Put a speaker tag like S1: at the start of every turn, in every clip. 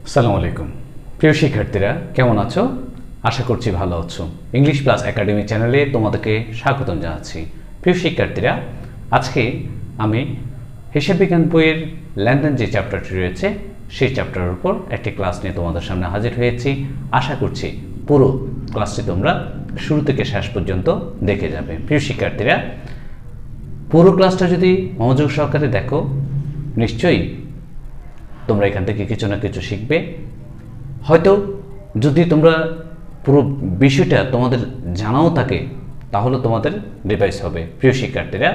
S1: আসসালামু আলাইকুম প্রিয় শিক্ষার্থীরা, কেমন আছো? আশা করছি ভালো আছো। ইংলিশ প্লাস একাডেমি চ্যানেলে তোমাদেরকে স্বাগতম জানাচ্ছি। প্রিয় শিক্ষার্থীরা, আজকে আমি হিসাব বিজ্ঞান বইয়ের লেনদেন যে চ্যাপ্টারটি রয়েছে সেই চ্যাপ্টারের উপর একটি ক্লাস নিয়ে তোমাদের সামনে হাজির হয়েছি। আশা করছি পুরো ক্লাসটি তোমরা শুরু থেকে শেষ পর্যন্ত দেখে যাবে। প্রিয় শিক্ষার্থীরা, পুরো ক্লাসটা যদি মনোযোগ সহকারে দেখো, নিশ্চয়ই তোমরা এখান থেকে কিছু না কিছু শিখবে। হয়তো যদি তোমরা পুরো বিষয়টা তোমাদের জানাও থাকে তাহলে তোমাদের রিভাইজ হবে। প্রিয় শিক্ষার্থীরা,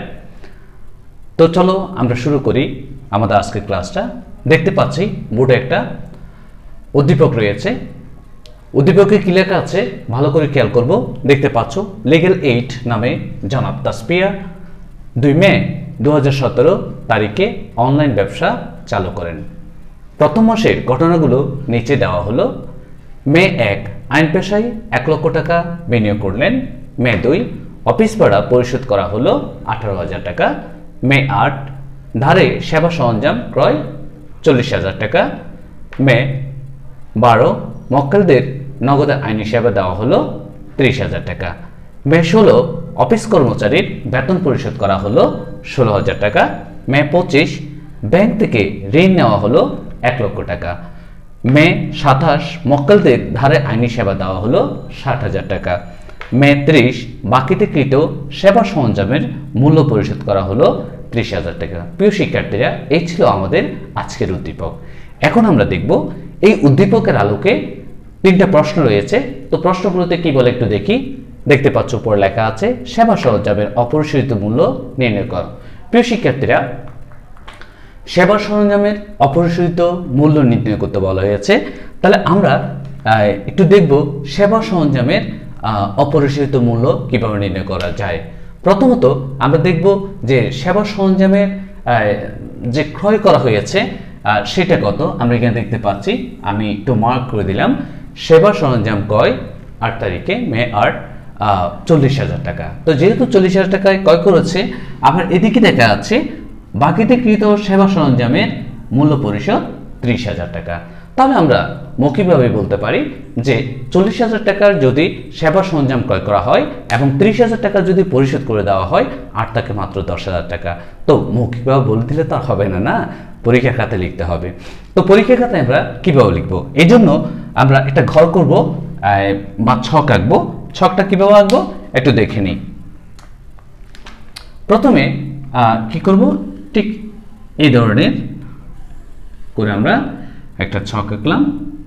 S1: তো চলো আমরা শুরু করি আমাদের আজকের ক্লাসটা। দেখতে পাচ্ছি বোর্ডে একটা উদ্দীপক রয়েছে। উদ্দীপকে কি লেখা আছে ভালো করে খেয়াল করব। দেখতে পাচ্ছ, লিগ্যাল এইড নামে জনাব তাসপিয়া 2 মে 2017 তারিখে অনলাইন ব্যবসা চালু করেন। প্রথম মাসের ঘটনাগুলো নিচে দেওয়া হলো। মে 1 আইন পেশায় 1 লক্ষ টাকা বিনিয়োগ করলেন। মে 2 অফিস ভাড়া পরিশোধ করা হলো 18,000 টাকা। মে 8 ধারে সেবা সরঞ্জাম ক্রয় 40,000 টাকা। মে 12 মক্কেলদের নগদে আইনি সেবা দেওয়া হলো 30,000 টাকা। মে 16 অফিস কর্মচারীর বেতন পরিশোধ করা হলো 16,000 টাকা। মে 25 ব্যাংক থেকে ঋণ নেওয়া হলো 1 লক্ষ টাকা। মে 27 মক্কেলদের ধারে আইনি সেবা দেওয়া হলো 60,000 টাকা। মে 30 বাকিতে কৃত সেবা সরঞ্জামের মূল্য পরিশোধ করা হলো 30,000 টাকা। প্রিয় শিক্ষার্থীরা, এই ছিল আমাদের আজকের উদ্দীপক। এখন আমরা দেখব এই উদ্দীপকের আলোকে 3টা প্রশ্ন রয়েছে। তো প্রশ্নগুলোতে কি বলে একটু দেখি। দেখতে পাচ্ছ উপরে লেখা আছে সেবা সরঞ্জামের অপরিশোধিত মূল্য নির্ণয় করো। প্রিয় শিক্ষার্থীরা, সেবা সরঞ্জামের অপরিশোধিত মূল্য নির্ণয় করতে বলা হয়েছে। তাহলে আমরা একটু দেখব সেবা সরঞ্জামের অপরিশোধিত মূল্য কিভাবে নির্ণয় করা যায়। প্রথমত আমরা দেখব যে সেবা সরঞ্জামের যে ক্রয় করা হয়েছে সেটা কত। আমরা এখানে দেখতে পাচ্ছি, আমি একটু মার্ক করে দিলাম। সেবা সরঞ্জাম ক্রয় 8 তারিখে মে 8 40,000 টাকা। তো যেহেতু 40,000 টাকায় ক্রয় করেছে, আবার এদিকে দেখা যাচ্ছে বাকিতে কৃত সেবা সরঞ্জামের মূল্য পরিশোধ 30,000 টাকা। তাহলে আমরা মৌখিকভাবে বলতে পারি যে 40,000 টাকার যদি সেবা সরঞ্জাম ক্রয় করা হয় এবং 30,000 টাকা যদি পরিশোধ করে দেওয়া হয়, আর থাকে মাত্র 10,000 টাকা। তো মৌখিকভাবে বলে দিলে তো আর হবে না, না, পরীক্ষার খাতায় লিখতে হবে। তো পরীক্ষার খাতায় আমরা কিভাবে লিখবো, এই জন্য আমরা একটা ঘর করব বা ছক আঁকবো। ছকটা কিভাবে আঁকবো একটু দেখে নিই। প্রথমে কি করব, ঠিক এই ধরনের করে আমরা একটা ছক আঁকলাম।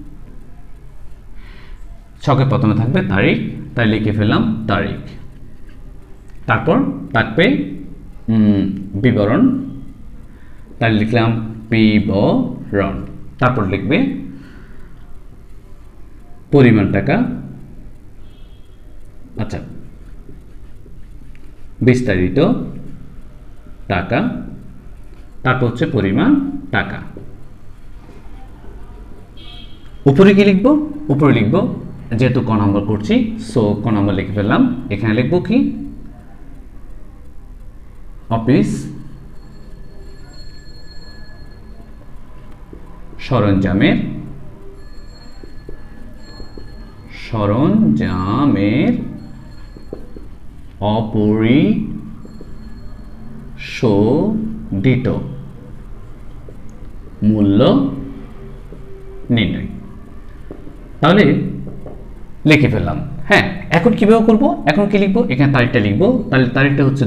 S1: ছকে প্রথমে থাকবে তারিখ, তাই লিখে ফেললাম তারিখ। তারপর থাকবে বিবরণ, তাই লিখলাম বিবরণ। তারপর লিখবে পরিমাণ টাকা, আচ্ছা বিস্তারিত টাকা, তারপর হচ্ছে পরিমাণ টাকা। উপরে কি লিখবো, উপরে লিখবো যেহেতু ক নম্বর করছি, সো ক নম্বর লিখে ফেললাম। এখানে লিখবো কি, অফিস সরঞ্জামের অপরিশোধিত মূল্য নির্ণয়। তাহলে লিখে ফেললাম। হ্যাঁ, এখন কিভাবে করব, এখন কি লিখবো, এখানে তারিখটা লিখবো। তাহলে তারিখটা হচ্ছে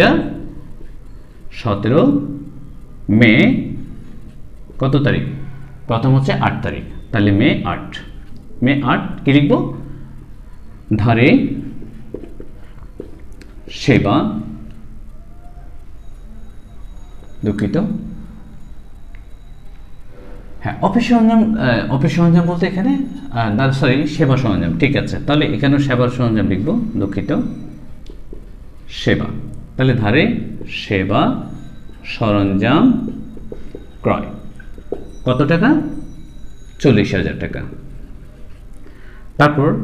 S1: 2017 মে কত তারিখ, প্রথম হচ্ছে 8 তারিখ, তাহলে মে 8। মে 8 কি লিখবো, ধারে সেবা, দুঃখিত, হ্যাঁ অফিস সরঞ্জাম বলতে এখানে সরি সেবা সরঞ্জাম, ঠিক আছে। তাহলে এখানেও সেবার সরঞ্জাম লিখবো, দুঃখিত, সেবা। তাহলে ধারে সেবা সরঞ্জাম ক্রয় কত টাকা, 40,000 টাকা। তারপর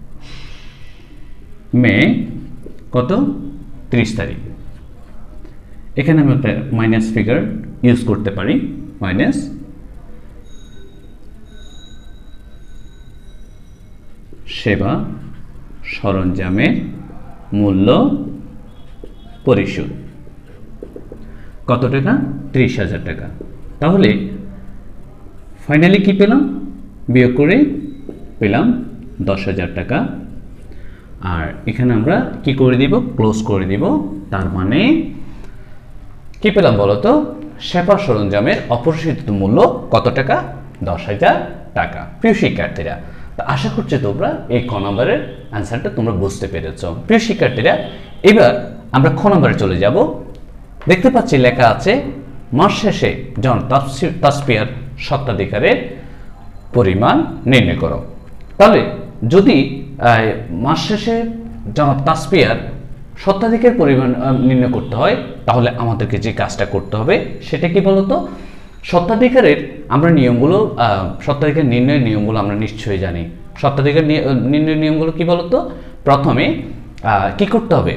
S1: মে কত, 30 তারিখ। এখানে আমি একটা মাইনাস ফিগার ইউজ করতে পারি, মাইনাস সেবা সরঞ্জামের মূল্য পরিশোধ কত টাকা? 30,000 টাকা। তাহলে ফাইনালি কি পেলাম? বিয়োগ করে পেলাম 10,000 টাকা। আর এখানে আমরা কি করে দিব? ক্লোজ করে দিব। তার মানে কি পেলাম বলতো? সেবা সরঞ্জামের অপরিশোধিত মূল্য কত টাকা? 10,000 টাকা। প্রিয় শিক্ষার্থীরা, তো আশা করছি তোমরা এই ক নম্বরের অ্যান্সারটা তোমরা বুঝতে পেরেছ। প্রিয় শিক্ষার্থীরা, এবার আমরা খ নম্বরে চলে যাব। দেখতে পাচ্ছি লেখা আছে মাস শেষে জন তাসপিয়ার স্বত্বাধিকারের পরিমাণ নির্ণয় করো। তাহলে যদি মাস শেষে জনাব তাসপিয়ার স্বত্বাধিকার পরিমাণ নির্ণয় করতে হয়, তাহলে আমাদেরকে যে কাজটা করতে হবে সেটা কি বলতো? স্বত্বাধিকারের আমরা নিয়মগুলো, স্বত্বাধিকার নির্ণয়ের নিয়মগুলো আমরা নিশ্চয়ই জানি। স্বত্বাধিকার নির্ণয়ের নিয়মগুলো কি বলতো? প্রথমে কি করতে হবে?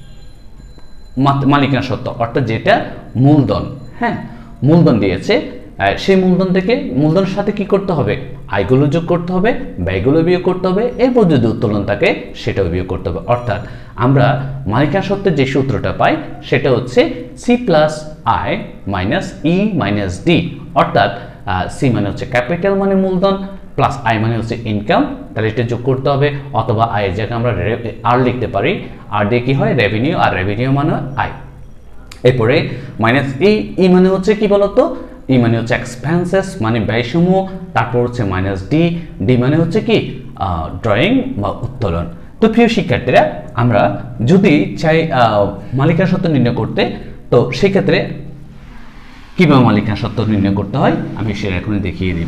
S1: মালিকানা সত্ত্ব, অর্থাৎ যেটা মূলধন, হ্যাঁ মূলধন দিয়েছে, সেই মূলধন থেকে মূলধনের সাথে কি করতে হবে? আয়গুলো যোগ করতে হবে, ব্যয়গুলো বিয়োগ করতে হবে, এরপর যদি উত্তোলন থাকে সেটাও বিয়োগ করতে হবে। অর্থাৎ আমরা মালিকানা সত্ত্বের যে সূত্রটা পাই সেটা হচ্ছে C plus I minus E minus D. অর্থাৎ সি মানে হচ্ছে ক্যাপিটাল মানে মূলধন, প্লাস আই মানে হচ্ছে ইনকাম, তাহলে এটা যোগ করতে হবে। অথবা আয়ের জায়গায় আমরা আর লিখতে পারি, আর দিয়ে কি হয়? রেভিনিউ, আর রেভিনিউ মানে আয়। এরপরে মাইনাস ই মানে হচ্ছে কি বলতো? ই মানে হচ্ছে এক্সপেন্সেস মানে ব্যয়সমূহ। তারপর হচ্ছে মাইনাস ডি মানে হচ্ছে কি? ড্রয়িং বা উত্তোলন। তো প্রিয় শিক্ষার্থীরা, আমরা যদি চাই মালিকানা সত্ত্ব নির্ণয় করতে, তো সেক্ষেত্রে কিভাবে মালিকানা সত্ত্ব নির্ণয় করতে হয় আমি সেটা এখন দেখিয়ে দিব।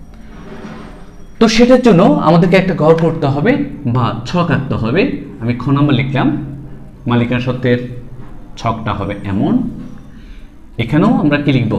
S1: তো সেটার জন্য আমাদেরকে একটা ঘর করতে হবে বা ছক আঁকতে হবে। আমি খ নম্বর লিখলাম। মালিকানা সত্ত্বের ছকটা হবে এমন। এখানেও আমরা কি লিখব?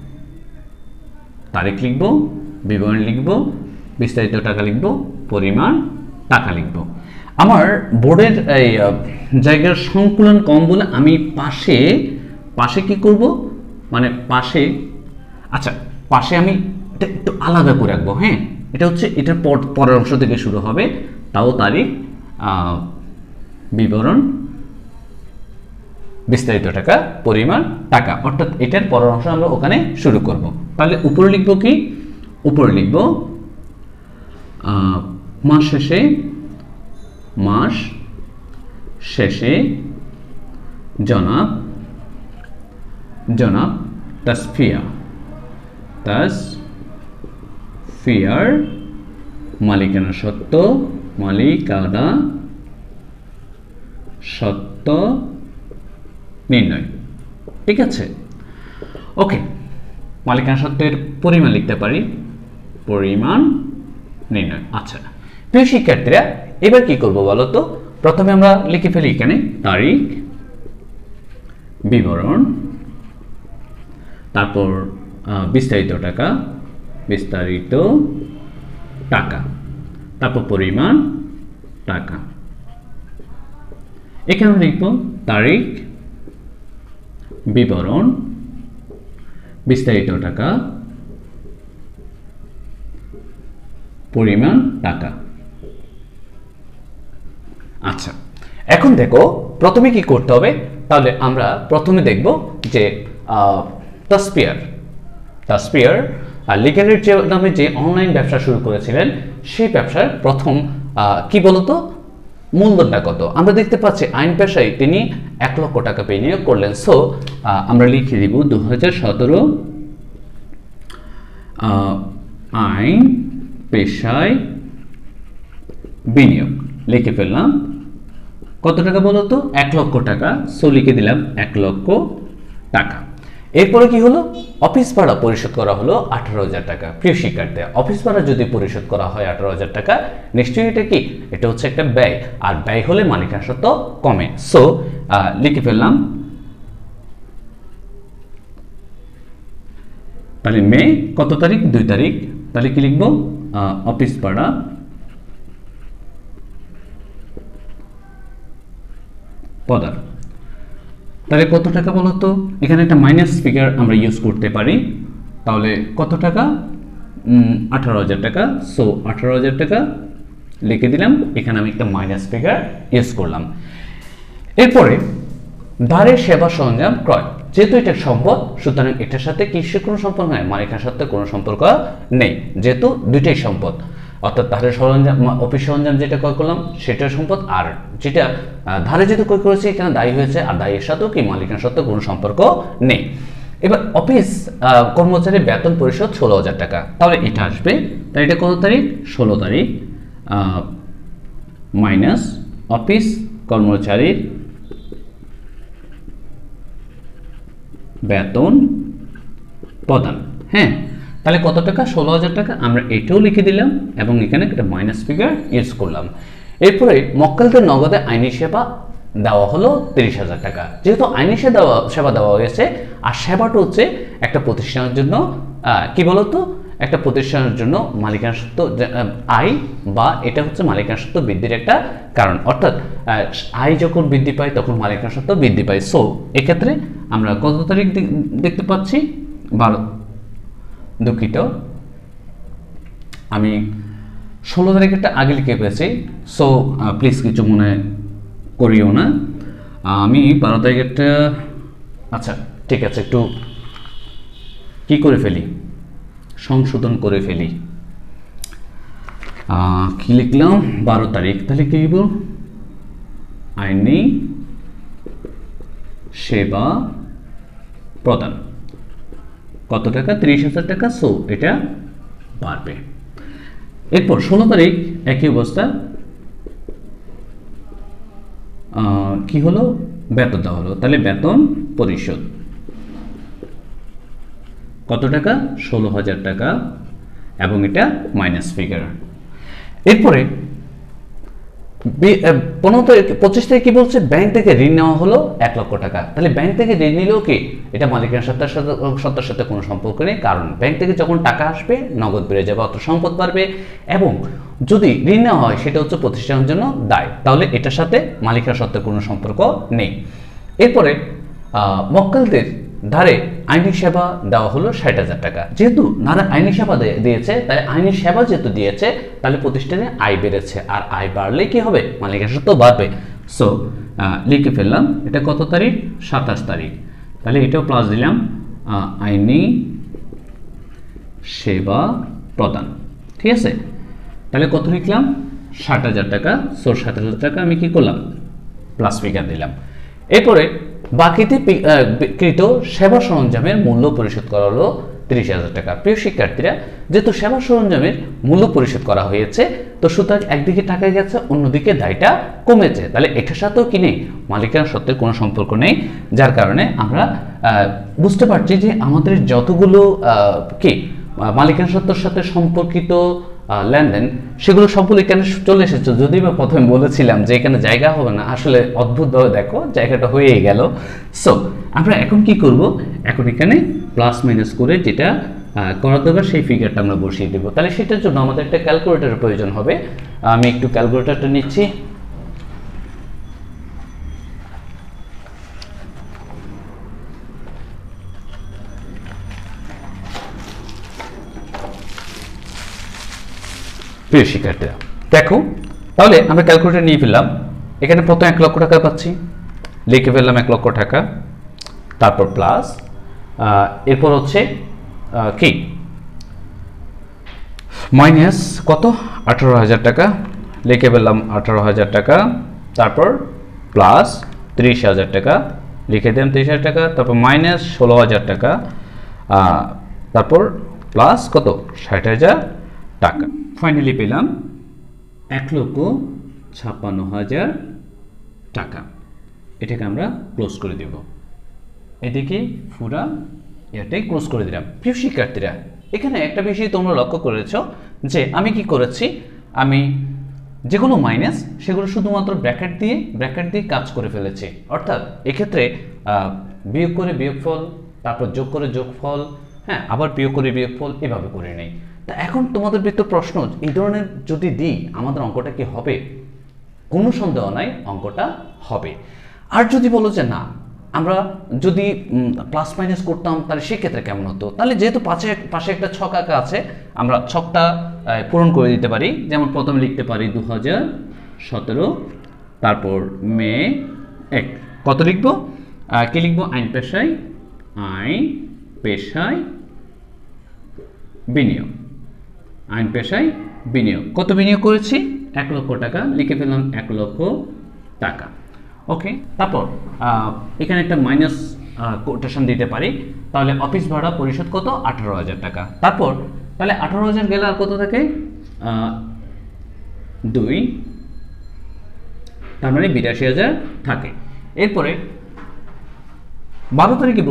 S1: তারিখ লিখব, বিবরণ লিখব, বিস্তারিত টাকা লিখব, পরিমাণ টাকা লিখব। আমার বোর্ডের এই জায়গার সংকুলন কম বলে আমি পাশে কি করব? মানে পাশে, আচ্ছা পাশে আমি এটা একটু আলাদা করে রাখবো। হ্যাঁ, এটা হচ্ছে এটার পরের অংশ থেকে শুরু হবে। তাও তারিখ, বিবরণ, বিস্তারিত টাকা, পরিমাণ টাকা, অর্থাৎ এটার পরের অংশ আমরা ওখানে শুরু করব। তাহলে উপরে লিখব কি? উপরে লিখব মাস শেষে জনাব তাসফিয়ার মালিকানা সত্ত্ব নির্ণয়। ঠিক আছে, ওকে। মালিকানা সত্ত্বের পরিমাণ লিখতে পারি, পরিমাণ নির্ণয়। আচ্ছা প্রিয় শিক্ষার্থীরা, এবার কি করব বলো তো? প্রথমে আমরা লিখে ফেলি এখানে তারিখ, বিবরণ, তারপর বিস্তারিত টাকা, তারপর পরিমাণ টাকা। এখানে লিখব তারিখ, বিবরণ, বিস্তারিত টাকা, পরিমাণ টাকা। আচ্ছা, এখন দেখো প্রথমে কি করতে হবে। তাহলে আমরা প্রথমে দেখব যে তাসফিয়ার লিগ্যালের নামে যে অনলাইন ব্যবসা শুরু করেছিলেন, সেই ব্যবসার প্রথম কি বলতো মূলধনটা কত? আমরা দেখতে পাচ্ছি আইন পেশায় তিনি 1 লক্ষ টাকা বিনিয়োগ করলেন। সো আমরা লিখে দিব 2017 আইন পেশায় বিনিয়োগ লিখে ফেললাম। কত টাকা বলতো? 1 লক্ষ টাকা। সো লিখে দিলাম 1 লক্ষ টাকা। এরপরে কি হলো? অফিস ভাড়া পরিশোধ করা হলো 18,000 টাকা। প্রিয় শিক্ষার্থী, অফিস ভাড়া যদি পরিশোধ করা হয় 18,000 টাকা, নিশ্চয়ই এটা কি? এটা হচ্ছে একটা ব্যয়, আর ব্যয় হলে মালিকানা সত্ত্ব কমে। সো লিখে ফেললাম। তাহলে মে কত তারিখ? 2 তারিখ। তাহলে কি লিখবো? অফিস ভাড়া প্রদান। তাহলে কত টাকা বলতো? এখানে একটা মাইনাস ফিগার আমরা ইউজ করতে পারি। তাহলে কত টাকা? 18,000 টাকা। সো 18,000 টাকা লিখে দিলাম, এখানে আমি একটা মাইনাস ফিগার ইউজ করলাম। এরপরে ধারে সেবা সরঞ্জাম ক্রয়, যেহেতু এটা সম্পদ সুতরাং এটার সাথে কিসের কোনো সম্পর্ক নেই, মালিকানার সাথে কোনো সম্পর্ক নেই, যেহেতু দুইটাই সম্পদ। অর্থাৎ ধারে সরঞ্জাম, অফিস সরঞ্জাম যেটা ক্রয় করলাম সেটা সম্পদ, আর যেটা ধারে যেহেতু ক্রয় করেছি এখানে দায়ী হয়েছে, আর দায়ের সাথেও কি মালিকানার সাথে কোনো সম্পর্ক নেই। এবার অফিস কর্মচারীর বেতন পরিশোধ 16,000 টাকা, তাহলে এটা আসবে, তাই এটা কত তারিখ, 16 তারিখ মাইনাস অফিস কর্মচারীর বেতন প্রদান। হ্যাঁ, তাহলে কত টাকা, 16,000 টাকা, আমরা এটাও লিখে দিলাম এবং এখানে একটা মাইনাস ফিগার ইউজ করলাম। এরপরে মক্কেলদের নগদে আইনি সেবা দেওয়া হলো 30,000 টাকা, যেহেতু আইনি সেবা দেওয়া হয়েছে, আর সেবাটা হচ্ছে একটা প্রতিষ্ঠানের জন্য কি বলতো, একটা প্রতিষ্ঠানের জন্য মালিকানা সত্ত্ব আয়, বা এটা হচ্ছে মালিকানা সত্ত্ব বৃদ্ধির একটা কারণ, অর্থাৎ আয় যখন বৃদ্ধি পায় তখন মালিকানা সত্ত্ব বৃদ্ধি পায়। সো এক্ষেত্রে আমরা কত তারিখ দেখতে পাচ্ছি, 12, দুঃখিত আমি 16 তারিখেরটা আগে লিখে পেয়েছি, সো প্লিজ কিছু মনে করিও না, আমি 12 তারিখেরটা, আচ্ছা ঠিক আছে, একটু কি করে ফেলি, সংশোধন করে ফেলি, কি লিখলাম 12 তারিখ, তাহলে কি লিখব, আইনি সেবা প্রদান কত টাকা, 30,000 টাকা, সো এটা বাড়বে। এরপর 16 তারিখ একই অবস্থা, কি হলো, বেতন দেওয়া হলো, তাহলে বেতন পরিশোধ কত টাকা, 16,000 টাকা, এবং এটা মাইনাস ফিগার। এরপরে 25 তারিখ কি বলছে, ব্যাংক থেকে ঋণ নেওয়া হলো 1 লক্ষ টাকা, তাহলে ব্যাংক থেকে ঋণ নিলেও কি এটা মালিকানার সত্তার সাথে কোনো সম্পর্ক নেই, কারণ ব্যাংক থেকে যখন টাকা আসবে নগদ বেড়ে যাবে, অর্থ সম্পদ বাড়বে, এবং যদি ঋণ নেওয়া হয় সেটা হচ্ছে প্রতিষ্ঠানের জন্য দায়, তাহলে এটার সাথে মালিকানার সত্ত্বের কোনো সম্পর্ক নেই। এরপরে মক্কেলদের ধারে আইনি সেবা দেওয়া হলো 60,000 টাকা, যেহেতু নারা আইনি সেবা দিয়েছে, তাই আইনি সেবা যেহেতু দিয়েছে তাহলে প্রতিষ্ঠানে আয় বেড়েছে, আর আয় বাড়লে কি হবে, মালিকানার সত্ত্ব বাড়বে। সো লিখে ফেললাম, এটা কত তারিখ, 27 তারিখ, তাহলে এটাও প্লাস দিলাম, আইনি সেবা প্রদান, ঠিক আছে, তাহলে কত লিখলাম, 60,000 টাকা, সো 60,000 টাকা আমি কি করলাম, প্লাস ফিগার দিলাম। এরপরে বাকিতে কৃত সেবা সরঞ্জামের মূল্য পরিশোধ করা হলো 30,000 টাকা। প্রিয় শিক্ষার্থীরা, যেহেতু সেবা সরঞ্জামের মূল্য পরিশোধ করা হয়েছে, তো সুতরাং একদিকে টাকা গেছে, অন্যদিকে দায়টা কমেছে, তাহলে এটার সাথেও কি নেই, মালিকানার সত্ত্বের কোনো সম্পর্ক নেই, যার কারণে আমরা বুঝতে পারছি যে আমাদের যতগুলো কি মালিকানার সত্ত্বের সাথে সম্পর্কিত লেনদেন সেগুলো সবগুলো এখানে চলে এসেছে। যদিও বা প্রথমে বলেছিলাম যে এখানে জায়গা হবে না, আসলে অদ্ভুতভাবে দেখো জায়গাটা হয়েই গেল। সো আমরা এখন কি করব, এখন এখানে প্লাস মাইনাস করে যেটা করা দরকার সেই ফিগারটা আমরা বসিয়ে দেবো। তাহলে সেটার জন্য আমাদের একটা ক্যালকুলেটরের প্রয়োজন হবে। আমি একটু ক্যালকুলেটরটা নিচ্ছি। প্রিয় শিক্ষার্থীরা দেখো, তাহলে আমরা ক্যালকুলেটর নিয়ে ফেললাম, এখানে প্রথমে 1 লক্ষ টাকা পাচ্ছি, লিখে ফেললাম 1 লক্ষ টাকা, তারপর প্লাস, এরপর হচ্ছে কি মাইনাস কত, 18,000 টাকা, লিখে ফেললাম 18,000 টাকা, তারপর প্লাস 30,000 টাকা, লিখে দিলাম 30,000 টাকা, তারপর মাইনাস 16,000 টাকা, তারপর প্লাস কত, 60,000 টাকা। ফাইনালি পেলাম 1,56,000 টাকা। এটাকে আমরা ক্লোজ করে দেব, এদিকে পুরা এটাই ক্লোজ করে দিলাম। প্রিয় শিক্ষার্থীরা, এখানে একটা বিষয় তোমরা লক্ষ্য করেছো যে আমি কি করেছি, আমি যেগুলো মাইনাস সেগুলো শুধুমাত্র ব্র্যাকেট দিয়ে কাজ করে ফেলেছি। অর্থাৎ এক্ষেত্রে বিয়োগ করে বিয়োগফল, তারপর যোগ করে যোগফল, হ্যাঁ, আবার বিয়োগ করে বিয়োগফল, এভাবে করে নেই। তা এখন তোমাদের ভিতর প্রশ্ন, এই ধরনের যদি দিই আমাদের অঙ্কটা কি হবে? কোনো সন্দেহ নাই, অঙ্কটা হবে। আর যদি বলো যে না, আমরা যদি প্লাস মাইনাস করতাম তাহলে সেক্ষেত্রে কেমন হতো? তাহলে যেহেতু পাশে একটা ছক আঁকা আছে, আমরা ছকটা পূরণ করে দিতে পারি। যেমন প্রথমে লিখতে পারি 2017, তারপর মে 1। কত লিখবো? কি লিখবো? আইন পেশায় বিনিয়োগ। আইন পেশায় বিনিয়োগ। কত বিনিয়োগ করেছি? 1 লক্ষ টাকা। লিখে ফেললাম 1 লক্ষ টাকা। ওকে, তারপর এখানে একটা মাইনাস কোটেশন দিতে পারি। তাহলে অফিস ভাড়া পরিশোধ কত? 18,000 টাকা। তারপর তাহলে 18,000 গেলে আর কত থাকে? 2, তার মানে 82,000 থাকে। এরপরে 12 তারিখে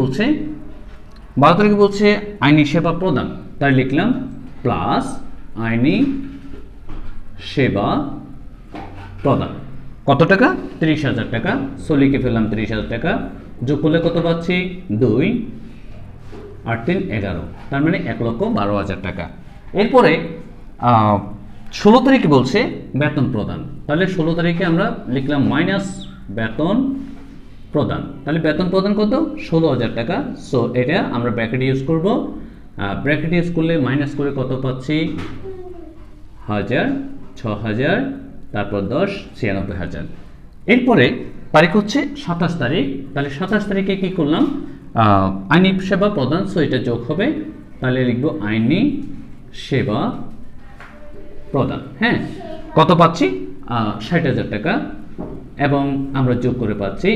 S1: বলছে আইনি সেবা প্রদান। তাই লিখলাম প্লাস আইনি সেবা প্রদান। কত টাকা? 30,000 টাকা। সো লিখে ফেললাম 30,000 টাকা। যোগ করলে কত পাচ্ছি? 2 আর 3 11, তার মানে 1,12,000 টাকা। এরপরে 16 তারিখে বলছে বেতন প্রদান। তাহলে 16 তারিখে আমরা লিখলাম মাইনাস বেতন প্রদান। তাহলে বেতন প্রদান কত? 16,000 টাকা। সো এটা আমরা ব্র্যাকেট ইউজ করব। ব্র্যাকেট ইউজ করলে মাইনাস করে কত পাচ্ছি? 1000, 6,000, তারপর 10, 96,000। এরপরে তারিখ হচ্ছে 27 তারিখ। তাহলে 27 তারিখে কি করলাম? আইনি সেবা প্রদান। সো এটা যোগ হবে। তাহলে লিখবো আইনি সেবা প্রদান। হ্যাঁ, কত পাচ্ছি? 60,000 টাকা। এবং আমরা যোগ করে পাচ্ছি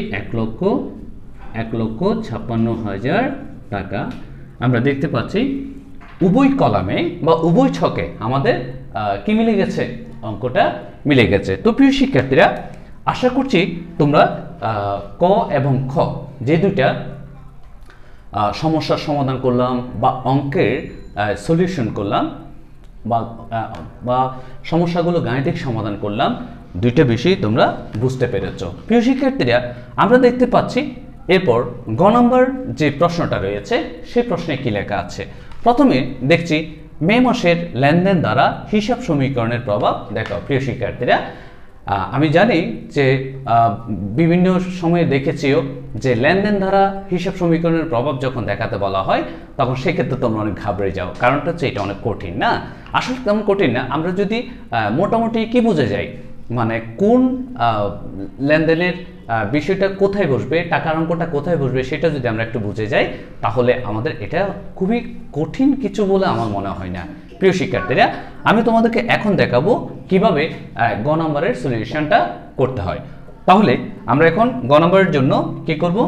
S1: 1,56,000 টাকা। আমরা দেখতে পাচ্ছি উভয় কলামে বা উভয় ছকে আমাদের কি মিলে গেছে? অঙ্কটা মিলে গেছে। তো প্রিয় শিক্ষার্থীরা, আশা করছি তোমরা ক এবং খ যে দুইটা সমস্যার সমাধান করলাম বা অঙ্কের সলিউশন করলাম বা সমস্যাগুলো গাণিতিক সমাধান করলাম, দুইটা বিষয় তোমরা বুঝতে পেরেছ। প্রিয় শিক্ষার্থীরা, আমরা দেখতে পাচ্ছি এরপর গ নম্বর যে প্রশ্নটা রয়েছে সেই প্রশ্নে কি লেখা আছে। প্রথমে দেখছি মে মাসের লেনদেন দ্বারা হিসাব সমীকরণের প্রভাব দেখাও। প্রিয় শিক্ষার্থীরা, আমি জানি যে বিভিন্ন সময়ে দেখেছিও যে লেনদেন দ্বারা হিসাব সমীকরণের প্রভাব যখন দেখাতে বলা হয় তখন সেক্ষেত্রে তোমরা অনেক ঘাবড়ে যাও। কারণটা হচ্ছে এটা অনেক কঠিন না। আসলে তেমন কঠিন না। আমরা যদি মোটামুটি কি বুঝে যাই, মানে কোন লেনদেনের বিষয়টা কোথায় বসবে, টাকার অঙ্কটা কোথায় বসবে, সেটা যদি আমরা একটু বুঝে যাই তাহলে আমাদের এটা খুবই কঠিন কিছু বলে আমার মনে হয় না। প্রিয় শিক্ষার্থীরা, আমি তোমাদেরকে এখন দেখাবো কিভাবে গ নম্বরের সলিউশনটা করতে হয়। তাহলে আমরা এখন গ নম্বরের জন্য কি করব?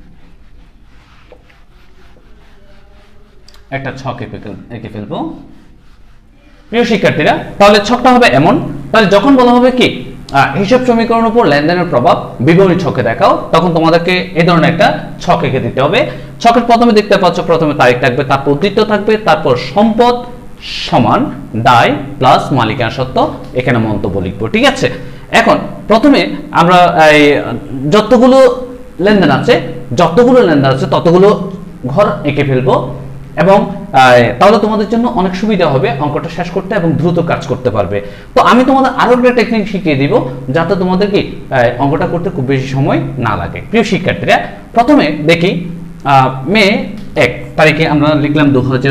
S1: একটা ছক এঁকে ফেলবো। প্রিয় শিক্ষার্থীরা, তাহলে ছকটা হবে এমন। তাহলে যখন বলা হবে কি হিসাব সমীকরণের উপর লেনদেনের প্রভাব বিবরণী ছকে দেখাও, তখন তোমাদেরকে এই ধরনের একটা ছক এঁকে দিতে হবে। ছকের প্রথমে দেখতে পাচ্ছ, প্রথমে তারিখ থাকবে, তারপর উদ্ধৃত থাকবে, তারপর সম্পদ সমান দায় প্লাস মালিকানা সত্ত্ব, এখানে মন্তব্য লিখবো। ঠিক আছে, এখন প্রথমে আমরা যতগুলো লেনদেন আছে ততগুলো ঘর এঁকে ফেলবো এবং তাহলে তোমাদের জন্য অনেক সুবিধা হবে অঙ্কটা শেষ করতে এবং দ্রুত কাজ করতে পারবে। তো আমি তোমাদের আরো একটা টেকনিক শিখিয়ে দিব যাতে তোমাদের কি অঙ্কটা করতে খুব বেশি সময় না লাগে। প্রিয় শিক্ষার্থীরা, প্রথমে দেখি মে 1 তারিখে আমরা লিখলাম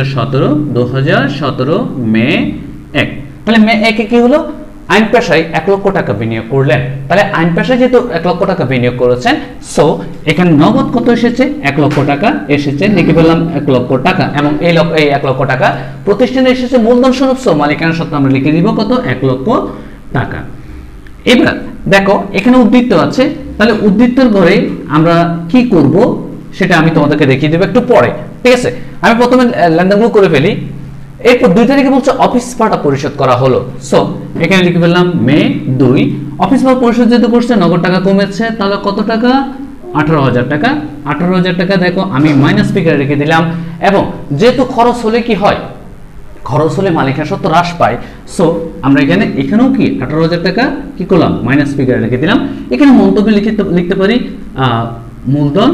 S1: 2017 মে 1। তাহলে মে 1 কি হলো? আইন পেশায় 1 লক্ষ টাকা বিনিয়োগ করলেন। তাহলে আইন পেশায় যেহেতু 1 লক্ষ টাকা বিনিয়োগ করেছেন, সো এখানে নগদ কত এসেছে? 1 লক্ষ টাকা এসেছে। লিখে ফেললাম 1 লক্ষ টাকা এবং এই 1 লক্ষ টাকা প্রতিষ্ঠানে এসেছে মূলধন স্বরূপ। সো মালিকানা সত্ত্ব আমরা লিখে দিব কত? 1 লক্ষ টাকা। এবার দেখো এখানে উদ্ধৃত আছে। তাহলে উদ্ধৃতের ঘরে আমরা কি করব সেটা আমি তোমাদেরকে দেখিয়ে দেব একটু পরে। ঠিক আছে, আমি প্রথমে লেনদেনগুলো করে ফেলি। এরপর 2 তারিখে বলছে অফিস ভাড়া পরিশোধ করা হলো। সো এখানে লিখে ফেললাম মে 2। অফিস ভাড়া পরিশোধ যেহেতু করছে, নগদ টাকা কমেছে, তাহলে কত টাকা? 18,000 টাকা। 18,000 টাকা দেখো আমি মাইনাস ফিগারে রেখে দিলাম। এবং যেহেতু খরচ হলে কি হয়? খরচ হলে মালিকানা সত্ত্ব হ্রাস পায়। সো আমরা এখানেও কি 18,000 টাকা কি করলাম? মাইনাস ফিগারে রেখে দিলাম। এখানে মন্তব্য লিখতে পারি মূলধন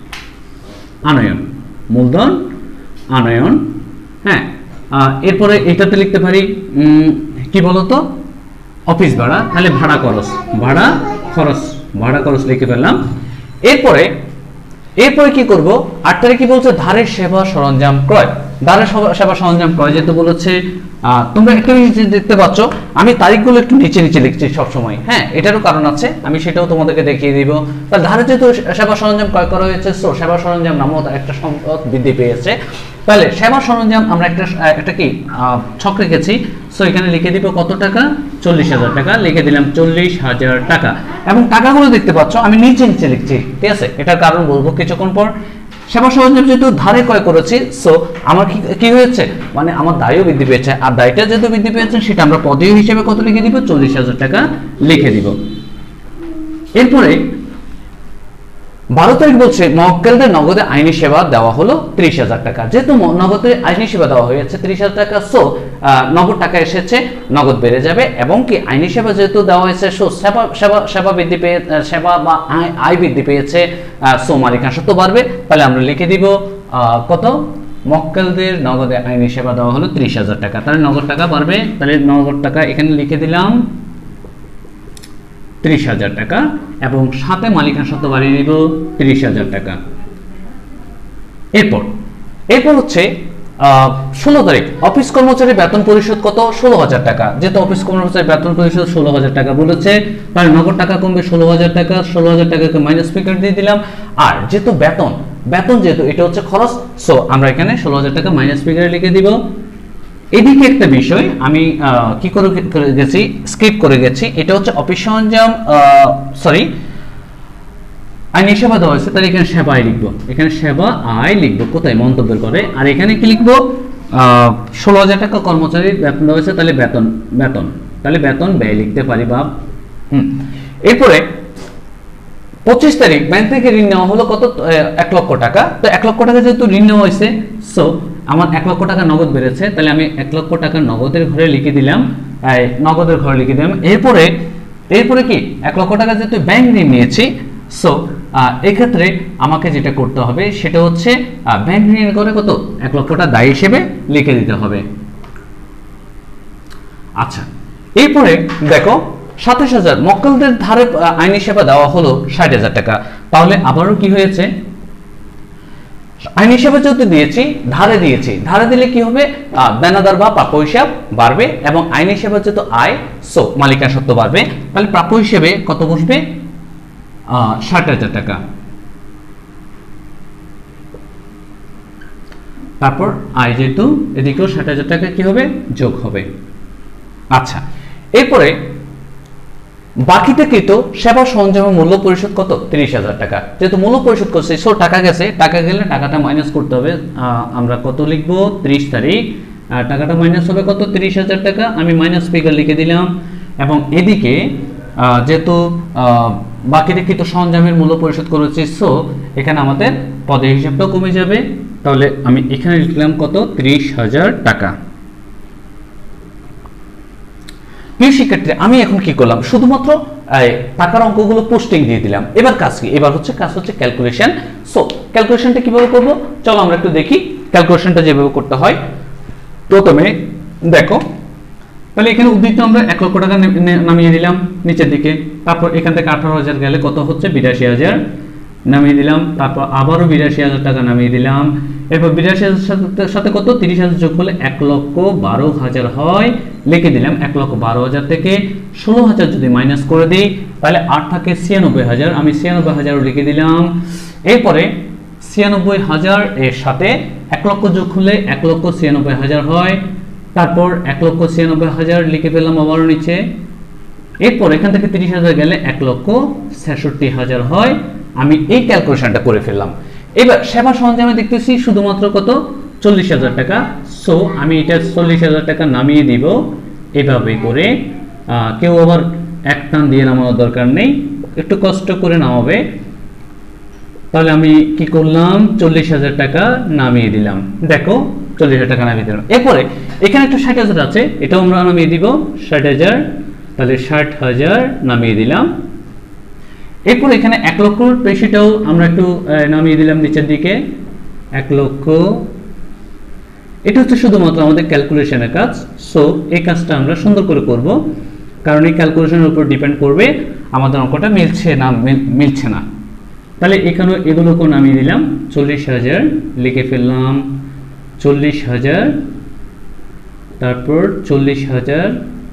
S1: আনয়ন। হ্যাঁ, এরপরে এটাতে লিখতে পারি কি বলতো? অফিস ভাড়া। তাহলে ভাড়া খরচ লিখে ফেললাম। এরপরে এরপরে কি করব, 8 তারিখ কি বলছে, ধারের সেবা সরঞ্জাম ক্রয়। ধারের সেবা সরঞ্জাম ক্রয় যেহেতু বলেছে, তোমরা একটা জিনিস দেখতে পাচ্ছ আমি তারিখগুলো একটু নিচে নিচে লিখছি সবসময়, হ্যাঁ এটারও কারণ আছে, আমি সেটাও তোমাদেরকে দেখিয়ে দিব। তাহলে ধারে যেহেতু সেবা সরঞ্জাম ক্রয় করা হয়েছে, সো সেবা সরঞ্জাম নামক একটা সম্পদ বৃদ্ধি পেয়েছে। তাহলে সেবা সরঞ্জাম আমরা একটা কি ছক রেখেছি, সো এখানে লিখে দিব কত টাকা, 40,000 টাকা, লিখে দিলাম 40,000 টাকা। এবং টাকাগুলো দেখতে পাচ্ছ আমি নিচে নিচে লিখছি, ঠিক আছে, এটার কারণ বলবো কিছুক্ষণ পর। সেবা সরঞ্জাম যেহেতু ধারে ক্রয় করেছি, সো আমার কি হয়েছে, মানে আমার দায়ও বৃদ্ধি পেয়েছে, আর দায়টা যেহেতু বৃদ্ধি পেয়েছে সেটা আমরা পদেয় হিসেবে কত লিখে দিব, 40,000 টাকা লিখে দিব। এরপরে 12 তারিখ বলছে মক্কেলদের নগদে আইনি সেবা দেওয়া হলো 30,000 টাকা। যেহেতু নগদে আইনি সেবা দেওয়া হয়েছে 30,000 টাকা, সো নগদ টাকা এসেছে, নগদ বেড়ে যাবে। এবং কি আইনি সেবা যেহেতু দেওয়া হয়েছে, সো সেবা বৃদ্ধি পেয়ে সেবা বা আয় বৃদ্ধি পেয়েছে, সো মালিকাংশ তো বাড়বে। তাহলে আমরা লিখে দিব কত, মক্কেলদের নগদে আইনি সেবা দেওয়া হলো 30,000 টাকা, তাহলে নগদ টাকা বাড়বে। তাহলে নগদ টাকা এখানে লিখে দিলাম 30,000 টাকা, এবং সাথে মালিকাংশ তো বাড়িয়ে দিব 30,000 টাকা। এরপর হচ্ছে 16 তারিখ অফিস কর্মচারী বেতন পরিশোধ কত, 16,000 টাকা। যেহেতু অফিস কর্মচারী বেতন পরিশোধ 16,000 টাকা বলেছে, তাহলে নগদ টাকা কমবে 16,000 টাকা, 16,000 টাকাকে মাইনাস ফিগার দিয়ে দিলাম। আর যেহেতু বেতন যেহেতু এটা হচ্ছে খরচ, সো আমরা এখানে 16,000 টাকা মাইনাস ফিগারে লিখে দিব। এদিকে একটা বিষয় আমি কি করে গেছি, স্কিপ করে গেছি, এটা হচ্ছে অফিস সরঞ্জাম আইনি সেবা দেওয়া হয়েছে, তাহলে এখানে সেবা আয় লিখবো, এখানে সেবা আয় লিখবো কোথায়, মন্তব্যের করে। আর এখানে কি লিখবো, 16,000 টাকা কর্মচারীর বেতন দেওয়া হয়েছে, তাহলে বেতন ব্যয় লিখতে পারি বা এরপরে 25 তারিখ ব্যাংক থেকে ঋণ নেওয়া হলো কত, 1 লক্ষ টাকা। তো 1 লক্ষ টাকা যেহেতু ঋণ নেওয়া হয়েছে, সো আমার 1 লক্ষ টাকা নগদ বেড়েছে, তাহলে আমি 1 লক্ষ টাকা নগদের ঘরে লিখে দিলাম, এরপরে কি 1 লক্ষ টাকা যেহেতু ব্যাংক ঋণ নিয়েছি, সো এক্ষেত্রে আমাকে যেটা করতে হবে সেটা হচ্ছে ব্যাংক ঋণের ঘরে কত, 1 লক্ষ টাকা দায় হিসেবে লিখে দিতে হবে। আচ্ছা, এরপরে দেখো 27,000 মক্কেলদের ধারে আইনি সেবা দেওয়া হলো 60,000 টাকা। তাহলে আবারও কি হয়েছে, আইনি সেবা যেহেতু দিয়েছি, ধারে দিলে কি হবে, দেনাদার বা প্রাপ্য হিসাব বাড়বে, এবং আইনি সেবা যেহেতু আয়, সো মালিকানা সত্ত্ব বাড়বে। তাহলে প্রাপ্য হিসেবে কত বসবে, 60,000 টাকা। তারপর আয় যেহেতু এদিকেও 60,000 টাকা কি হবে, যোগ হবে। আচ্ছা, এরপরে বাকিতে কৃত সেবা সরঞ্জামের মূল্য পরিশোধ কত, 30,000 টাকা। যেহেতু মূল্য পরিশোধ করছে, সো টাকা গেলে টাকাটা মাইনাস করতে হবে। আমরা কত লিখবো, 30 তারিখ, টাকাটা মাইনাস হবে কত, 30,000 টাকা। আমি মাইনাস ফিগার লিখে দিলাম। এবং এদিকে যেহেতু বাকিতে কৃত সরঞ্জামের মূল্য পরিশোধ করেছি, সো এখানে আমাদের পদের হিসাবটাও কমে যাবে। তাহলে আমি এখানে লিখলাম কত, 30,000 টাকা। প্রিয় শিক্ষার্থী, আমি এখন কি করলাম, শুধুমাত্র টাকার অঙ্কগুলো পোস্টিং দিয়ে দিলাম। এবার কাজ কি, কাজ হচ্ছে ক্যালকুলেশন। সো ক্যালকুলেশনটা কিভাবে করব, চলো আমরা একটু দেখি ক্যালকুলেশনটা যেভাবে করতে হয়। প্রথমে দেখো, তাহলে এখানে উদ্বৃত্ত আমরা 1 লক্ষ টাকা নামিয়ে দিলাম নিচের দিকে। তারপর এখান থেকে 18,000 গেলে কত হচ্ছে, 82,000 নামিয়ে দিলাম। তারপর আবারও 82,000 টাকা নামিয়ে দিলাম। এরপর 82,000 সাথে কত, 30,000 যোগ করলে 1,12,000 হয়, লিখে দিলাম। 1,12,000 থেকে 16,000 যদি মাইনাস করে দিই, তাহলে 8 থাকে 96,000, আমি 96,000 লিখে দিলাম। এরপরে 96,000 এর সাথে 1 লক্ষ যোগ করলে 1,96,000 হয়। তারপর 1,96,000 লিখে ফেললাম আবারও নিচে। এরপর এখান থেকে 30,000 গেলে 1,66,000 হয়। আমি এই ক্যালকুলেশনটা করে ফেললাম। এবার সেবা সরঞ্জামে দেখতেছি শুধুমাত্র কত, 40,000 টাকা। সো আমি এটা 40,000 টাকা নামিয়ে দিব এভাবে করে। কেউ আবার এক টান দিয়ে নামানোর দরকার নেই, একটু কষ্ট করে নামাবে। তাহলে আমি কি করলাম, 40,000 টাকা নামিয়ে দিলাম। দেখো 40,000 টাকা নামিয়ে দিলাম। এরপরে এখানে একটা 60,000 আছে, এটাও আমরা নামিয়ে দিব 60,000। তাহলে 60,000 নামিয়ে দিলাম। এরপর এখানে 1 লক্ষর বেশিটাও আমরা একটু নামিয়ে দিলাম নিচের দিকে, 1 লক্ষ। এটা হচ্ছে শুধুমাত্র আমাদের ক্যালকুলেশনের কাজ। সো এই কাজটা আমরা সুন্দর করে করব, কারণ এই ক্যালকুলেশনের উপর ডিপেন্ড করবে আমাদের অঙ্কটা মিলছে না। তাহলে এখানেও এগুলোকে নামিয়ে দিলাম 40,000 লিখে ফেললাম 40,000 তারপর 40,000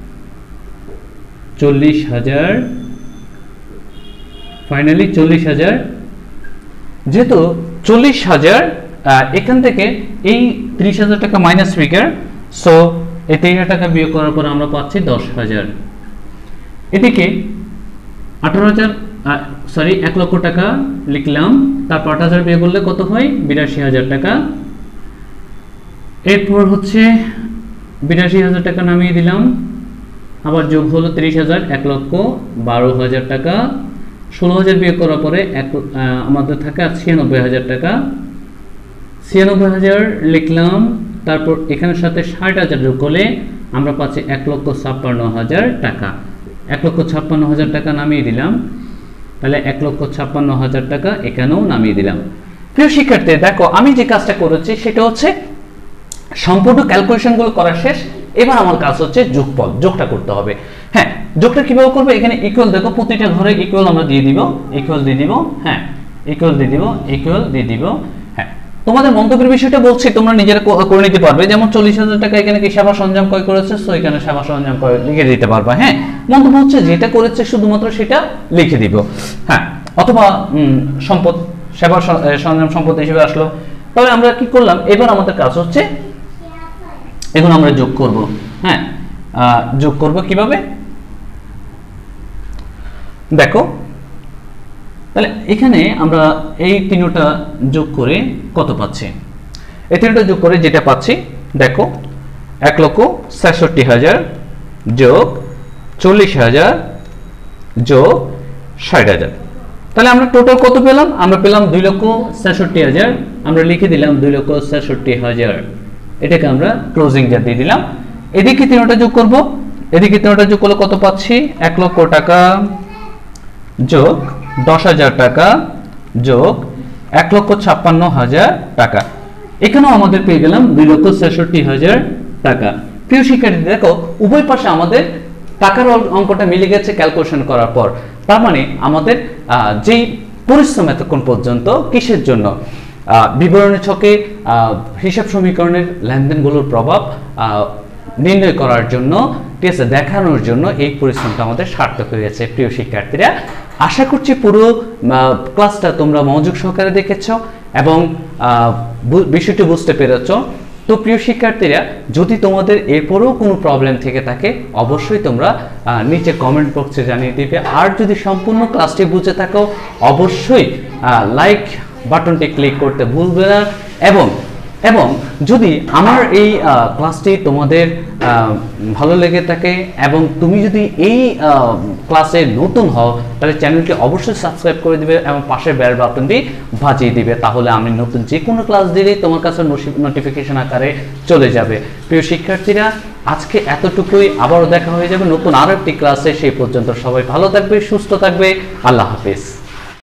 S1: 40,000 ফাইনালি 40,000 যেহেতু 40,000 এখান থেকে এই 30,000 টাকা মাইনাস ফিগার সো এই 30,000 টাকা বিয়োগ করার পর আমরা পাচ্ছি 10,000 এদিকে 18,000 সরি 1 লক্ষ টাকা লিখলাম তারপর 8,000 বিয়োগ করলে কত হয় 82,000 টাকা এরপর হচ্ছে 82,000 টাকা নামিয়ে দিলাম আবার যোগ হলো 30,000 1,12,000 টাকা 16,000 বিয়োগ করার পরে আমাদের থাকে 96,000 টাকা 96,000 লিখলাম তারপর এখানের সাথে 60,000 যোগ করলে আমরা পাচ্ছি 1,56,000 টাকা 1,56,000 টাকা নামিয়ে দিলাম তাহলে 1,56,000 টাকা এখানেও নামিয়ে দিলাম প্রিয় শিক্ষার্থী দেখো আমি যে কাজটা করেছি সেটা হচ্ছে সম্পূর্ণ ক্যালকুলেশনগুলো করা শেষ এবার আমার কাজ হচ্ছে যোগফল যোগটা করতে হবে হ্যাঁ যোগটা কিভাবে করব এখানে ইকুয়াল দেখো প্রতিটা ঘরে ইকুয়াল আমরা দিয়ে দিব ইকুয়াল দিয়ে দিব হ্যাঁ ইকুয়াল দিয়ে দিব ইকুয়াল দিয়ে দিব হ্যাঁ তোমাদের মন্তব্যের বিষয়টা বলছি তোমরা নিজেরা করে নিতে পারবে যেমন 40,000 টাকা এখানে কি সেবা সরঞ্জাম ক্রয় করেছে সো এখানে সেবা সরঞ্জাম ক্রয় লিখে দিতে পারবা হ্যাঁ মন্তব্য হচ্ছে যেটা করেছে শুধুমাত্র সেটা লিখে দিব হ্যাঁ অথবা সম্পদ সেবা সরঞ্জাম সম্পদ হিসেবে আসলো তবে আমরা কি করলাম এবার আমাদের কাজ হচ্ছে এখন আমরা যোগ করব হ্যাঁ যোগ করব কিভাবে দেখো তাহলে এখানে আমরা এই তিনটা যোগ করে কত পাচ্ছি এই তিনটা যোগ করে যেটা পাচ্ছি দেখো 1,66,000 যোগ 40,000 যোগ 60,000 তাহলে আমরা টোটাল কত পেলাম আমরা পেলাম 2,66,000 আমরা লিখে দিলাম 2,66,000 এটাকে আমরা ক্লোজিং যা দিয়ে দিলাম এদিকে তিনটা যোগ করব এদিকে তিনটা যোগ করলে কত পাচ্ছি 1 লক্ষ টাকা যোগ 10,000 টাকা যোগ 1,56,000 টাকা এখানেও আমাদের পেয়ে গেলাম 2,66,000 টাকা প্রিয় শিক্ষার্থী দেখো উভয় পাশে আমাদের টাকার অঙ্কটা মিলে গেছে ক্যালকুলেশন করার পর তার মানে আমাদের যেই পরিশ্রম এতক্ষণ পর্যন্ত কিসের জন্য বিবরণী ছকে হিসাব সমীকরণের লেনদেনগুলোর প্রভাব নির্ণয় করার জন্য ঠিক আছে দেখানোর জন্য এই পরিশ্রমটা আমাদের সার্থক হয়েছে প্রিয় শিক্ষার্থীরা আশা করছি পুরো ক্লাসটা তোমরা মনোযোগ সহকারে দেখেছো এবং বিষয়টি বুঝতে পেরেছো তো প্রিয় শিক্ষার্থীরা যদি তোমাদের এরপরেও কোনো প্রবলেম থেকে থাকে অবশ্যই তোমরা নিচে কমেন্ট বক্সে জানিয়ে দিবে আর যদি সম্পূর্ণ ক্লাসটি বুঝে থাকো অবশ্যই লাইক বাটনটি ক্লিক করতে ভুলবে না এবং যদি আমার এই ক্লাসটি তোমাদের ভালো লেগে থাকে এবং তুমি যদি এই ক্লাসে নতুন হও তাহলে চ্যানেলটি অবশ্যই সাবস্ক্রাইব করে দিবে এবং পাশের বেল বাটনটি বাজিয়ে দিবে তাহলে আমি নতুন যে কোনো ক্লাস দিলেই তোমার কাছে নোটিফিকেশন আকারে চলে যাবে প্রিয় শিক্ষার্থীরা আজকে এতটুকুই আবারও দেখা হয়ে যাবে নতুন আরো একটি ক্লাসে সেই পর্যন্ত সবাই ভালো থাকবে সুস্থ থাকবে আল্লাহ হাফেজ